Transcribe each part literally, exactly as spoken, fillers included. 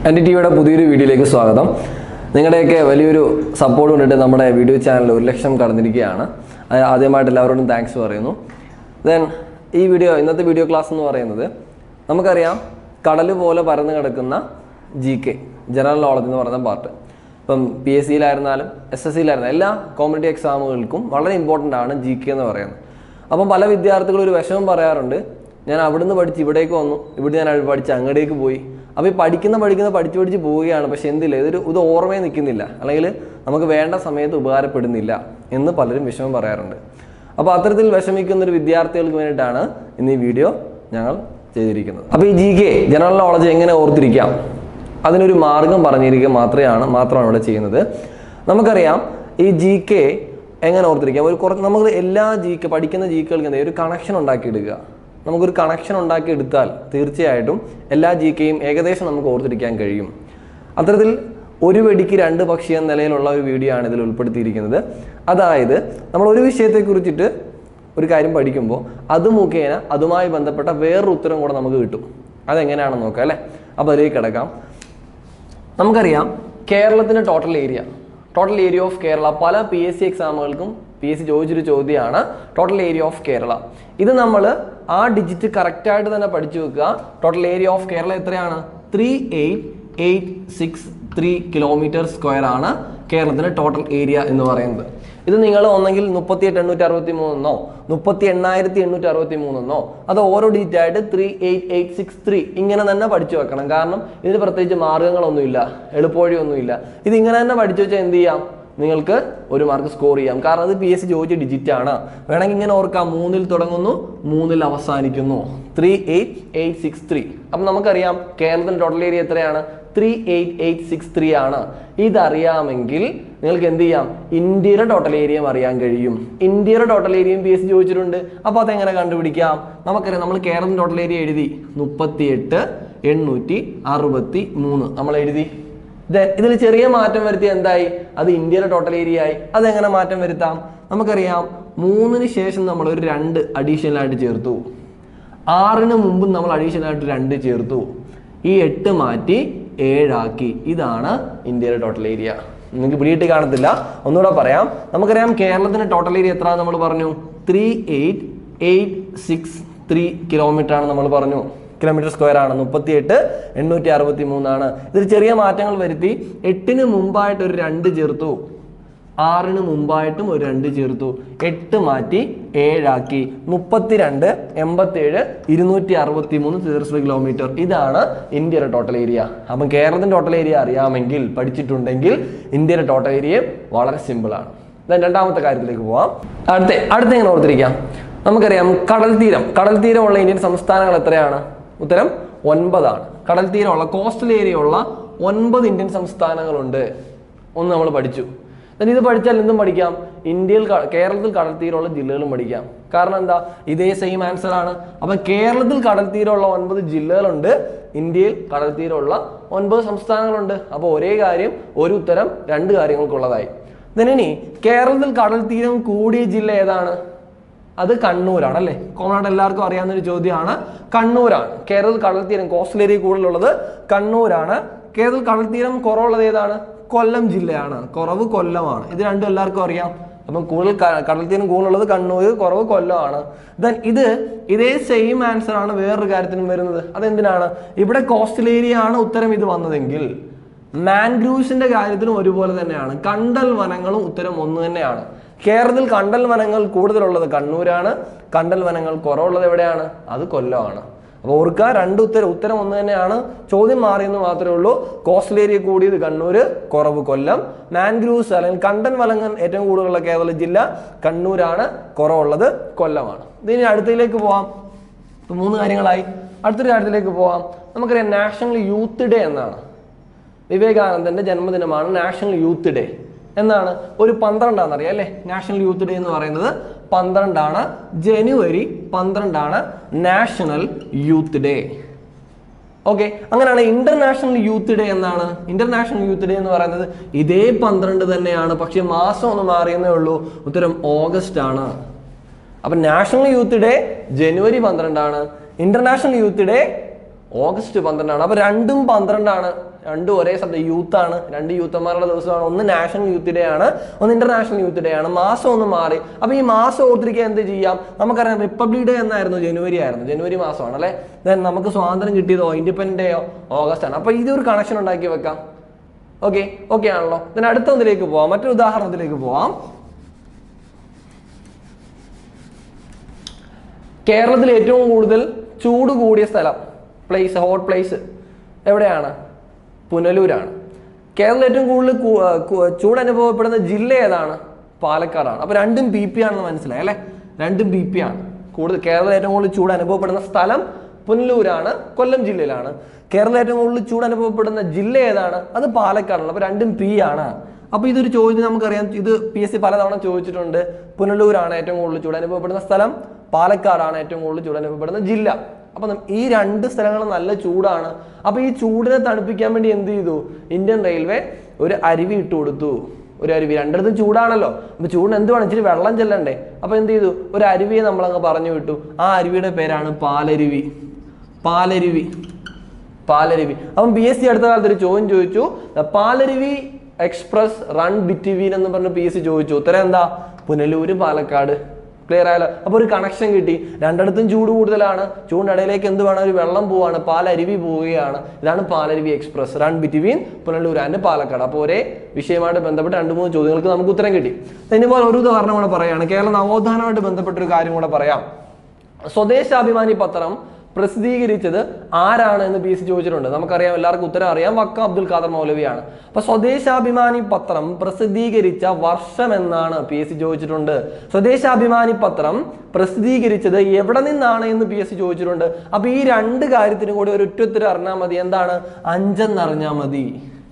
എൻ്റെ ടിവിയുടെ പുതിയൊരു വീഡിയോയിലേക്ക് സ്വാഗതം. നിങ്ങളുടെയൊക്കെ വലിയൊരു സപ്പോർട്ട് കൊണ്ടിട്ട് നമ്മുടെ വീഡിയോ ചാനൽ ഒരു ലക്ഷം കടന്നിരിക്കുകയാണ്. ആദ്യമായിട്ട് എല്ലാവരോടും താങ്ക്സ് പറയുന്നു. ദെൻ ഈ വീഡിയോ ഇന്നത്തെ വീഡിയോ ക്ലാസ് എന്ന് പറയുന്നത് നമുക്കറിയാം കടൽ പോലെ പരന്ന് കിടക്കുന്ന ജി കെ ജനറൽ നോളജ് എന്ന് പറയുന്ന പാർട്ട്. ഇപ്പം പി എസ് സിയിലായിരുന്നാലും എസ് എസ് സിയിലായിരുന്നാലും എല്ലാ കോമ്പറ്റേറ്റീവ് എക്സാമുകൾക്കും വളരെ ഇമ്പോർട്ടൻ്റ് ആണ് ജി കെ എന്ന് പറയുന്നത്. അപ്പം പല വിദ്യാർത്ഥികളും ഒരു വിഷമം പറയാറുണ്ട്, ഞാൻ അവിടുന്ന് പഠിച്ച് ഇവിടേക്ക് വന്നു, ഇവിടെ ഞാൻ പഠിച്ച് അങ്ങടേക്ക് പോയി. അപ്പോൾ ഈ പഠിക്കുന്ന പഠിക്കുന്ന പഠിച്ച് പഠിച്ച് പോവുകയാണ്, പക്ഷെ എന്തില്ല ഇതൊരു ഇത് ഓർമ്മയെ നിൽക്കുന്നില്ല, അല്ലെങ്കിൽ നമുക്ക് വേണ്ട സമയത്ത് ഉപകാരപ്പെടുന്നില്ല എന്ന് പലരും വിഷമം പറയാറുണ്ട്. അപ്പോൾ അത്തരത്തിൽ വിഷമിക്കുന്നൊരു വിദ്യാർത്ഥികൾക്ക് വേണ്ടിയിട്ടാണ് ഇന്ന് ഈ വീഡിയോ ഞങ്ങൾ ചെയ്തിരിക്കുന്നത്. അപ്പോൾ ഈ ജി കെ ജനറൽ നോളജ് എങ്ങനെ ഓർത്തിരിക്കാം, അതിനൊരു മാർഗം പറഞ്ഞിരിക്കുക മാത്രമാണ് മാത്രമാണ് ഇവിടെ ചെയ്യുന്നത്. നമുക്കറിയാം ഈ ജി കെ എങ്ങനെ ഓർത്തിരിക്കാം. ഒരു കുറച്ച് നമുക്ക് എല്ലാ ജി കെ പഠിക്കുന്ന ജി കെകൾക്ക് എന്താ ഒരു കണക്ഷൻ ഉണ്ടാക്കിയെടുക്കുക. നമുക്കൊരു കണക്ഷൻ ഉണ്ടാക്കി എടുത്താൽ തീർച്ചയായിട്ടും എല്ലാ ജി കെയും ഏകദേശം നമുക്ക് ഓർത്തിരിക്കാൻ കഴിയും. അത്തരത്തിൽ ഒരു വെടിക്ക് രണ്ട് പക്ഷി എന്ന നിലയിലുള്ള ഒരു വീഡിയോ ആണ് ഇതിൽ ഉൾപ്പെടുത്തിയിരിക്കുന്നത്. അതായത് നമ്മൾ ഒരു വിഷയത്തെക്കുറിച്ചിട്ട് ഒരു കാര്യം പഠിക്കുമ്പോൾ അത് മുഖേന അതുമായി ബന്ധപ്പെട്ട വേറൊരു ഉത്തരം കൂടെ നമുക്ക് കിട്ടും. അതെങ്ങനെയാണെന്ന് നോക്കാം അല്ലേ. അപ്പോൾ അതിലേക്ക് കിടക്കാം. നമുക്കറിയാം കേരളത്തിൻ്റെ total area total area of Kerala പല പി എസ് സി എക്സാമുകൾക്കും പി എസ് സി ചോദിച്ചൊരു ചോദ്യമാണ് ടോട്ടൽ ഏരിയ ഓഫ് കേരള. ഇത് നമ്മൾ ആ ഡിജിറ്റ് കറക്റ്റായിട്ട് തന്നെ പഠിച്ചു വെക്കുക. ടോട്ടൽ ഏരിയ ഓഫ് കേരള എത്രയാണ്? Three eight eight six three kilometre square ആണ് കേരളത്തിൻ്റെ ടോട്ടൽ ഏരിയ എന്ന് പറയുന്നത്. ഇത് നിങ്ങൾ ഒന്നെങ്കിൽ മുപ്പത്തി എട്ട് എണ്ണൂറ്റി അറുപത്തി മൂന്നെന്നോ മുപ്പത്തി എണ്ണായിരത്തി എണ്ണൂറ്റി അറുപത്തി മൂന്നെന്നോ അത് ഓരോ ഡിജിറ്റ് ആയിട്ട് three eight eight six three ഇങ്ങനെ തന്നെ പഠിച്ചു വെക്കണം. കാരണം ഇതിന് പ്രത്യേകിച്ച് മാർഗങ്ങളൊന്നുമില്ല, എളുപ്പവഴിയൊന്നുമില്ല. ഇത് ഇങ്ങനെ തന്നെ പഠിച്ചു വെച്ചാൽ എന്ത് ചെയ്യാം, നിങ്ങൾക്ക് ഒരു മാർക്ക് സ്കോർ ചെയ്യാം. കാരണം അത് പി എസ് സി ചോദിച്ച ഡിജിറ്റ് ആണ്. വേണമെങ്കിൽ ഇങ്ങനെ ഓർക്കാം, മൂന്നിൽ തുടങ്ങുന്നു മൂന്നിൽ അവസാനിക്കുന്നു, three eight eight six three. അപ്പം നമുക്കറിയാം കേരളത്തിൻ്റെ ടോട്ടൽ ഏരിയ എത്രയാണ്? Three eight eight six three ആണ്. ഇതറിയാമെങ്കിൽ നിങ്ങൾക്ക് എന്ത് ചെയ്യാം, ഇന്ത്യയുടെ ടോട്ടൽ ഏരിയയും അറിയാൻ കഴിയും. ഇന്ത്യയുടെ ടോട്ടൽ ഏരിയയും പി എസ് സി ചോദിച്ചിട്ടുണ്ട്. അപ്പോൾ അതെങ്ങനെ കണ്ടുപിടിക്കാം? നമുക്കറിയാം നമ്മൾ കേരളത്തിൻ്റെ ടോട്ടൽ ഏരിയ എഴുതി മുപ്പത്തി എട്ട് എണ്ണൂറ്റി അറുപത്തി മൂന്ന് നമ്മൾ എഴുതി. ഇതിൽ ചെറിയ മാറ്റം വരുത്തി എന്തായി? അത് ഇന്ത്യയുടെ ടോട്ടൽ ഏരിയ ആയി. അതെങ്ങനെ മാറ്റം വരുത്താം? നമുക്കറിയാം മൂന്നിന് ശേഷം നമ്മൾ ഒരു രണ്ട് അഡീഷണൽ ആയിട്ട് ചേർത്തു, ആറിന് മുമ്പ് നമ്മൾ അഡീഷണൽ ആയിട്ട് രണ്ട് ചേർത്തു, ഈ എട്ട് മാറ്റി ഏഴാക്കി. ഇതാണ് ഇന്ത്യയുടെ ടോട്ടൽ ഏരിയ. നിങ്ങൾക്ക് പിടിയിട്ട് കാണത്തില്ല, ഒന്നുകൂടെ പറയാം. നമുക്കറിയാം കേരളത്തിന്റെ ടോട്ടൽ ഏരിയ എത്ര നമ്മൾ പറഞ്ഞു? Three eight eight six three kilometre ആണ് നമ്മൾ പറഞ്ഞു, കിലോമീറ്റർ സ്ക്വയർ ആണ്. മുപ്പത്തി എട്ട് എണ്ണൂറ്റി അറുപത്തി മൂന്നാണ്. ഇതിൽ ചെറിയ മാറ്റങ്ങൾ വരുത്തി എട്ടിന് മുമ്പായിട്ട് ഒരു രണ്ട് ചേർത്തു, ആറിന് മുമ്പായിട്ടും ഒരു രണ്ട് ചേർത്തു, എട്ട് മാറ്റി ഏഴാക്കി, മുപ്പത്തിരണ്ട് എൺപത്തേഴ് ഇരുന്നൂറ്റി അറുപത്തി മൂന്ന് ചതുരശ്ര കിലോമീറ്റർ. ഇതാണ് ഇന്ത്യയുടെ ടോട്ടൽ ഏരിയ. അപ്പം കേരളത്തിന്റെ ടോട്ടൽ ഏരിയ അറിയാമെങ്കിൽ, പഠിച്ചിട്ടുണ്ടെങ്കിൽ ഇന്ത്യയുടെ ടോട്ടൽ ഏരിയ വളരെ സിമ്പിൾ ആണ്. രണ്ടാമത്തെ കാര്യത്തിലേക്ക് പോവാം. അടുത്ത അടുത്ത എങ്ങനെ ഓർത്തിരിക്കാം? നമുക്കറിയാം കടൽ തീരം കടൽ തീരമുള്ള ഇന്ത്യൻ സംസ്ഥാനങ്ങൾ എത്രയാണ്? ഉത്തരം ഒൻപതാണ്. കടൽ തീരമുള്ള കോസ്റ്റൽ ഏരിയ ഉള്ള ഒൻപത് ഇന്ത്യൻ സംസ്ഥാനങ്ങളുണ്ട്. ഒന്ന് നമ്മൾ പഠിച്ചു. ഇത് പഠിച്ചാൽ എന്തും പഠിക്കാം. ഇന്ത്യയിൽ കേരളത്തിൽ കടൽ തീരമുള്ള ജില്ലകളും പഠിക്കാം. കാരണം എന്താ, ഇതേ സെയിം ആൻസർ ആണ്. അപ്പം കേരളത്തിൽ കടൽ തീരമുള്ള ഒൻപത് ജില്ലകളുണ്ട്, ഇന്ത്യയിൽ കടൽ തീരമുള്ള ഒൻപത് സംസ്ഥാനങ്ങളുണ്ട്. അപ്പോൾ ഒരേ കാര്യം ഒരു ഉത്തരം രണ്ട് കാര്യങ്ങൾക്കുള്ളതായി. ഇനി കേരളത്തിൽ കടൽ തീരം കൂടിയ ജില്ല ഏതാണ്? അത് കണ്ണൂരാണ് അല്ലേ. കോമൺ ആയിട്ട് എല്ലാവർക്കും അറിയാവുന്ന ഒരു ചോദ്യമാണ്. കണ്ണൂരാണ് കേരളത്തിൽ കടൽ തീരം കോസ്റ്റൽ ഏരിയ കൂടുതലുള്ളത് കണ്ണൂരാണ്. കേരളത്തിൽ കടൽ തീരം കുറവുള്ളത് ഏതാണ്? കൊല്ലം ജില്ലയാണ്. കുറവ് കൊല്ലമാണ്. ഇത് രണ്ടും എല്ലാവർക്കും അറിയാം. അപ്പം കൂടുതൽ കടൽ തീരം കൂടുതലുള്ളത് കണ്ണൂർ, കുറവ് കൊല്ലമാണ്. ദെൻ ഇത് ഇതേ സെയിം ആൻസർ ആണ് വേറൊരു കാര്യത്തിനും വരുന്നത്. അതെന്തിനാണ്? ഇവിടെ കോസ്റ്റൽ ഏരിയ ആണ് ഉത്തരം ഇത് വന്നതെങ്കിൽ മാൻഗ്രൂവ്സിന്റെ കാര്യത്തിലും ഒരുപോലെ തന്നെയാണ്. കണ്ടൽ വനങ്ങളും ഉത്തരം ഒന്ന് തന്നെയാണ്. കേരളത്തിൽ കണ്ടൽ വനങ്ങൾ കൂടുതലുള്ളത് കണ്ണൂരാണ്, കണ്ടൽ വനങ്ങൾ കുറവുള്ളത് എവിടെയാണ്? അത് കൊല്ലമാണ്. അപ്പോൾ ഓർക്കുക, രണ്ട് ഉത്തരം ഉത്തരം ഒന്ന് തന്നെയാണ്, ചോദ്യം മാറിയെന്ന് മാത്രമേ ഉള്ളൂ. കോസ്റ്റൽ ഏരിയ കൂടിയത് കണ്ണൂർ, കുറവ് കൊല്ലം. മാൻഗ്രൂവ്സ് അല്ലെങ്കിൽ കണ്ടൽ വനങ്ങൾ ഏറ്റവും കൂടുതലുള്ള കേരള ജില്ല കണ്ണൂരാണ്, കുറവുള്ളത് കൊല്ലമാണ്. ഇതിന് അടുത്തതിലേക്ക് പോവാം. ഇപ്പം മൂന്ന് കാര്യങ്ങളായി. അടുത്തൊരു കാര്യത്തിലേക്ക് പോവാം. നമുക്കറിയാം നാഷണൽ യൂത്ത് ഡേ എന്നാണ്. വിവേകാനന്ദന്റെ ജന്മദിനമാണ് നാഷണൽ യൂത്ത് ഡേ. എന്നാണ് ഒരു പന്ത്രണ്ടാണെന്ന് അറിയാം അല്ലേ. നാഷണൽ യൂത്ത് ഡേ എന്ന് പറയുന്നത് പന്ത്രണ്ടാണ്. ജനുവരി പന്ത്രണ്ടാണ് നാഷണൽ യൂത്ത് ഡേ. ഓക്കെ, അങ്ങനെയാണ് ഇന്റർനാഷണൽ യൂത്ത് ഡേ എന്നാണ്. ഇന്റർനാഷണൽ യൂത്ത് ഡേ എന്ന് പറയുന്നത് ഇതേ പന്ത്രണ്ട് തന്നെയാണ്, പക്ഷെ മാസം ഒന്ന് മാറിയെന്നേ ഉള്ളൂ. ഉത്തരം ഓഗസ്റ്റ് ആണ്. അപ്പൊ നാഷണൽ യൂത്ത് ഡേ ജനുവരി പന്ത്രണ്ടാണ്, ഇന്റർനാഷണൽ യൂത്ത് ഡേ ഓഗസ്റ്റ് പന്ത്രണ്ടാണ്. അപ്പൊ രണ്ടും പന്ത്രണ്ടാണ്, രണ്ടും ഒരേ സബ്ജക്ട്, യൂത്ത് ആണ്, രണ്ട് യൂത്തന്മാരുടെ ദിവസമാണ്. ഒന്ന് നാഷണൽ യൂത്ത് ഡേ ആണ്, ഒന്ന് ഇന്റർനാഷണൽ യൂത്ത് ഡേ ആണ്. മാസം ഒന്ന് മാറി. അപ്പൊ ഈ മാസം ഓർത്തിരിക്കാൻ എന്ത് ചെയ്യാം? നമുക്കറിയാം റിപ്പബ്ലിക് ഡേ എന്നായിരുന്നു, ജനുവരി ആയിരുന്നു, ജനുവരി മാസമാണ് അല്ലെ. ദെൻ നമുക്ക് സ്വാതന്ത്ര്യം കിട്ടിയതോ ഇൻഡിപെൻഡന്റ് ഡേയോ ഓഗസ്റ്റ് ആണ്. അപ്പൊ ഇതൊരു കണക്ഷൻ ഉണ്ടാക്കി വെക്കാം. ഓക്കെ ഓക്കെ ആണല്ലോ. then അടുത്ത ഒന്നിലേക്ക് പോവാം, മറ്റൊരു ഉദാഹരണത്തിലേക്ക് പോവാം. കേരളത്തിൽ ഏറ്റവും കൂടുതൽ ചൂട് കൂടിയ സ്ഥലം, പ്ലേസ്, ഹോട്ട് പ്ലേസ് എവിടെയാണ്? പുനലൂരാണ്. കേരളത്തിൽ ഏറ്റവും കൂടുതൽ ചൂട് അനുഭവപ്പെടുന്ന ജില്ല ഏതാണ്? പാലക്കാടാണ്. അപ്പൊ രണ്ടും ബി പി ആണെന്ന് മനസ്സിലായി അല്ലെ. രണ്ടും ബി പി ആണ്. കൂടുതൽ കേരളത്തിൽ ഏറ്റവും കൂടുതൽ ചൂട് അനുഭവപ്പെടുന്ന സ്ഥലം പുനലൂരാണ്, കൊല്ലം ജില്ലയിലാണ്. കേരളത്തിൽ ഏറ്റവും കൂടുതൽ ചൂട് അനുഭവപ്പെടുന്ന ജില്ല ഏതാണ്? അത് പാലക്കാടാണ്. അപ്പൊ രണ്ടും പി ആണ്. അപ്പൊ ഇതൊരു ചോദ്യം നമുക്കറിയാം, ഇത് പി എസ് സി പലതവണ ചോദിച്ചിട്ടുണ്ട്. പുനലൂരാണ് ഏറ്റവും കൂടുതൽ ചൂട് അനുഭവപ്പെടുന്ന സ്ഥലം, പാലക്കാടാണ് ഏറ്റവും കൂടുതൽ ചൂട് അനുഭവപ്പെടുന്ന ജില്ല. അപ്പൊ ഈ രണ്ട് സ്ഥലങ്ങളും നല്ല ചൂടാണ്. അപ്പൊ ഈ ചൂടിനെ തണുപ്പിക്കാൻ വേണ്ടി എന്ത് ചെയ്തു? ഇന്ത്യൻ റെയിൽവേ ഒരു അരുവി ഇട്ട് കൊടുത്തു. ഒരു അരുവി, രണ്ടിടത്തും ചൂടാണല്ലോ. അപ്പൊ ചൂടിന് എന്തുവാണ്? ഇച്ചിരി വെള്ളം ചെല്ലണ്ടേ? അപ്പൊ എന്ത് ചെയ്തു? ഒരു അരുവിയെ നമ്മളങ്ങ് പറഞ്ഞു വിട്ടു. ആ അരുവിയുടെ പേരാണ് പാലരുവി. പാലരുവി പാലരുവി അപ്പം പി എസ് സി അടുത്ത കാലത്ത് ഒരു ചോദ്യം ചോദിച്ചു, പാലരുവി എക്സ്പ്രസ് റൺ ബിറ്റ്വീൻ എന്ന് പറഞ്ഞ് പി എസ് സി ചോദിച്ചു. ഉത്തരം എന്താ? പുനലൂര് പാലക്കാട്. ക്ലിയർ ആയല്ലോ. അപ്പൊ ഒരു കണക്ഷൻ കിട്ടി. രണ്ടിടത്തും ചൂട് കൂടുതലാണ്, ചൂടിനിടയിലേക്ക് എന്ത് വേണം? ഒരു വെള്ളം പോവാണ്, പാലരുവി പോവുകയാണ്. ഇതാണ് Palaruvi express run between Punalur and Palakkad. അപ്പോൾ ഒരേ വിഷയമായിട്ട് ബന്ധപ്പെട്ട് രണ്ട് മൂന്ന് ചോദ്യങ്ങൾക്ക് നമുക്ക് ഉത്തരം കിട്ടി. ഇനിപ്പോൾ ഒരു ഉദാഹരണം കൂടെ പറയാണ്. കേരള നവോത്ഥാനമായിട്ട് ബന്ധപ്പെട്ടൊരു കാര്യം കൂടെ പറയാം. സ്വദേശാഭിമാനി പത്രം പ്രസിദ്ധീകരിച്ചത് ആരാണ് എന്ന് പി എസ് സി ചോദിച്ചിട്ടുണ്ട്. നമുക്കറിയാം, എല്ലാവർക്കും ഉത്തരം അറിയാം, വക്ക അബ്ദുൽ ഖാദർ മൗലവിയാണ്. അപ്പൊ സ്വദേശാഭിമാനി പത്രം പ്രസിദ്ധീകരിച്ച വർഷം എന്നാണ് പി എസ് സി ചോദിച്ചിട്ടുണ്ട്. സ്വദേശാഭിമാനി പത്രം പ്രസിദ്ധീകരിച്ചത് എവിടെ നിന്നാണ് എന്ന് പി എസ് സി ചോദിച്ചിട്ടുണ്ട്. അപ്പൊ ഈ രണ്ട് കാര്യത്തിനും കൂടി ഒരു ഒറ്റുത്തരം അറിഞ്ഞാൽ മതി. എന്താണ്? അഞ്ചെന്നറിഞ്ഞാൽ മതി.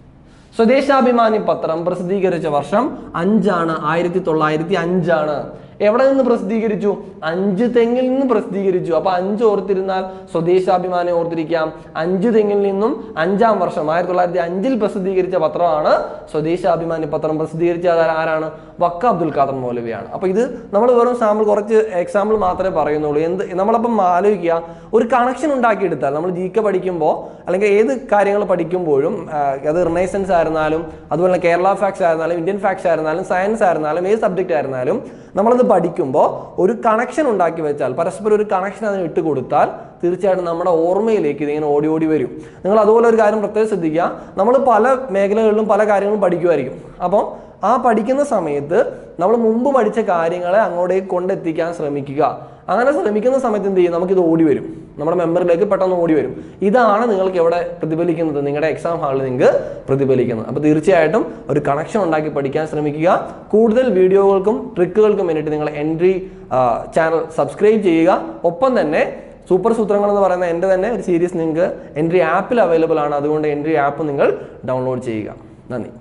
സ്വദേശാഭിമാനി പത്രം പ്രസിദ്ധീകരിച്ച വർഷം അഞ്ചാണ്, ആയിരത്തി തൊള്ളായിരത്തി അഞ്ചാണ്. എവിടെ നിന്ന് പ്രസിദ്ധീകരിച്ചു? അഞ്ച് തെങ്ങിൽ നിന്ന് പ്രസിദ്ധീകരിച്ചു. അപ്പൊ അഞ്ച് ഓർത്തിരുന്നാൽ സ്വദേശാഭിമാനി ഓർത്തിരിക്കാം. അഞ്ച് തെങ്ങിൽ നിന്നും അഞ്ചാം വർഷം ആയിരത്തി തൊള്ളായിരത്തി അഞ്ചിൽ പ്രസിദ്ധീകരിച്ച പത്രമാണ് സ്വദേശാഭിമാനി പത്രം. പ്രസിദ്ധീകരിച്ച ആരാണ്? വക്ക അബ്ദുൽ ഖാദർ മൗലവിയാണ്. അപ്പൊ ഇത് നമ്മൾ വെറും സാമ്പിൾ, കുറച്ച് എക്സാമ്പിൾ മാത്രമേ പറയുന്നുള്ളൂ. എന്ത് നമ്മളപ്പം ആലോചിക്കുക, ഒരു കണക്ഷൻ ഉണ്ടാക്കിയെടുത്താൽ നമ്മൾ ജി കെ പഠിക്കുമ്പോൾ അല്ലെങ്കിൽ ഏത് കാര്യങ്ങൾ പഠിക്കുമ്പോഴും, അത് റിനൈസൻസ് ആയിരുന്നാലും അതുപോലെ കേരള ഫാക്ട്സ് ആയിരുന്നാലും ഇന്ത്യൻ ഫാക്ട്സ് ആയിരുന്നാലും സയൻസ് ആയിരുന്നാലും ഏത് സബ്ജക്റ്റ് ആയിരുന്നാലും നമ്മളത് പഠിക്കുമ്പോൾ ഒരു കണക്ഷൻ ഉണ്ടാക്കി വെച്ചാൽ, പരസ്പരം ഒരു കണക്ഷൻ അതിന് ഇട്ട് കൊടുത്താൽ തീർച്ചയായിട്ടും നമ്മുടെ ഓർമ്മയിലേക്ക് ഇതിങ്ങനെ ഓടി ഓടി വരും. നിങ്ങൾ അതുപോലെ ഒരു കാര്യം പ്രത്യേകം ശ്രദ്ധിക്കുക, നമ്മൾ പല മേഖലകളിലും പല കാര്യങ്ങളും പഠിക്കുമായിരിക്കും. അപ്പം ആ പഠിക്കുന്ന സമയത്ത് നമ്മൾ മുമ്പ് പഠിച്ച കാര്യങ്ങളെ അങ്ങോട്ടേക്ക് കൊണ്ടെത്തിക്കാൻ ശ്രമിക്കുക. അങ്ങനെ ശ്രമിക്കുന്ന സമയത്ത് എന്ത് ചെയ്യും? നമുക്കിത് ഓടി വരും, നമ്മുടെ മെമ്മറിയിലേക്ക് പെട്ടെന്ന് ഓടി വരും. ഇതാണ് നിങ്ങൾക്ക് എവിടെ പ്രതിഫലിക്കുന്നത്? നിങ്ങളുടെ എക്സാം ഹാളിൽ നിങ്ങൾക്ക് പ്രതിഫലിക്കുന്നത്. അപ്പോൾ തീർച്ചയായിട്ടും ഒരു കണക്ഷൻ ഉണ്ടാക്കി പഠിക്കാൻ ശ്രമിക്കുക. കൂടുതൽ വീഡിയോകൾക്കും ട്രിക്കുകൾക്കും വേണ്ടിയിട്ട് നിങ്ങൾ എൻട്രി ചാനൽ സബ്സ്ക്രൈബ് ചെയ്യുക. ഒപ്പം തന്നെ സൂപ്പർ സൂത്രങ്ങൾ എന്ന് പറയുന്ന എൻ്റെ തന്നെ ഒരു സീരീസ് നിങ്ങൾക്ക് എൻട്രി ആപ്പിൽ അവൈലബിൾ ആണ്. അതുകൊണ്ട് എൻട്രി ആപ്പ് നിങ്ങൾ ഡൗൺലോഡ് ചെയ്യുക. നന്ദി.